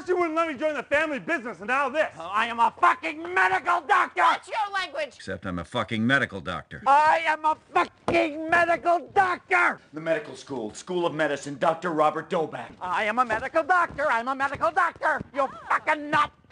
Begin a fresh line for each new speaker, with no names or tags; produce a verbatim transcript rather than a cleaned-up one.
First you wouldn't let me join the family business, and now this.
Oh, I am a fucking medical doctor!
What's your language?
Except I'm a fucking medical doctor.
I am a fucking medical doctor!
The medical school, School of Medicine, Doctor Robert Doback.
I am a medical doctor! I'm a medical doctor! You fucking nut!